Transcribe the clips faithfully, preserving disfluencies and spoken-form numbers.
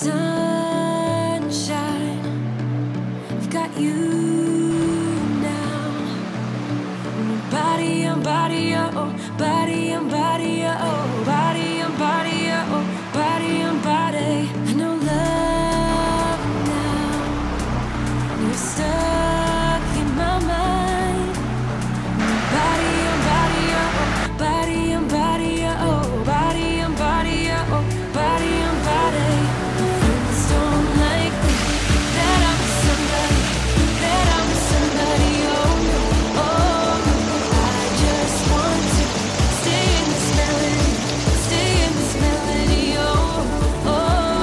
sunshine, I've got you now. Body on body, oh, body on body, oh, body on body, oh, body on body. I know love now. You're stuck in my mind. Body on body, oh, body on body, oh, body on body, oh, body on body. Friends don't like me, that I'm somebody, that I'm somebody. Oh no, oh no. I just want to stay in this melody, stay in this melody. Oh, oh.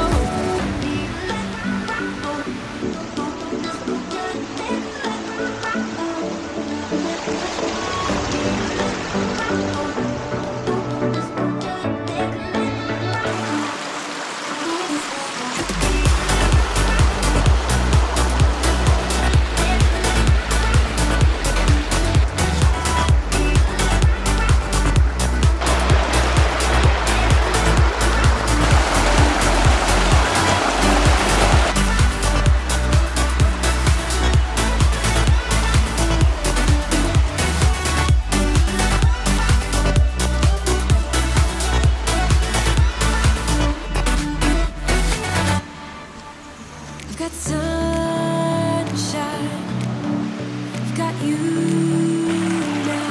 I've got sunshine, I've got you now.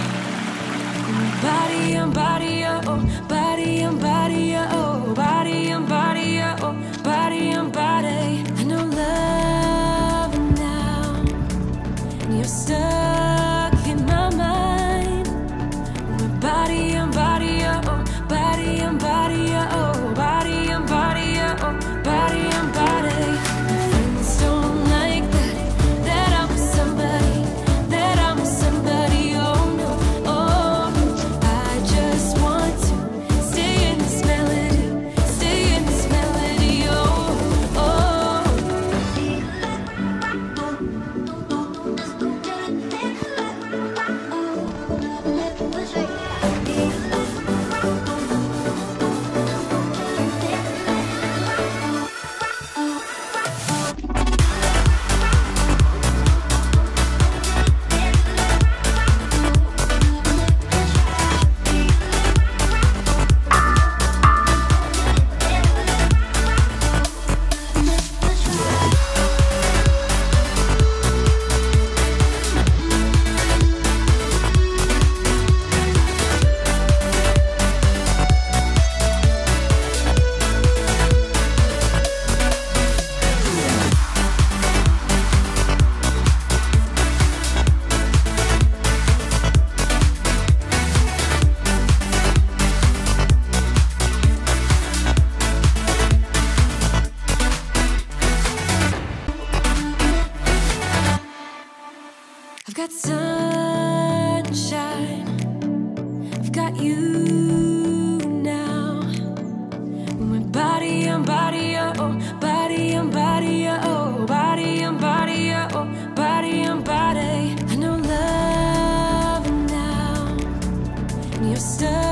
Body on body, oh, body on body, oh, body on body, oh, body on body. I know love now, and you're stuck in my mind. We're body on body, oh, body on body, oh, body on body, oh, body on body. Friends don't like that, that I'm somebody, that I'm somebody. Oh no, oh no. I just want to stay in this melody, stay in this melody. Oh, oh. I've got sunshine, I've got you now. We're body on body, oh, body on body, oh, body on body, oh, body on body. I know love now, and you're stuck.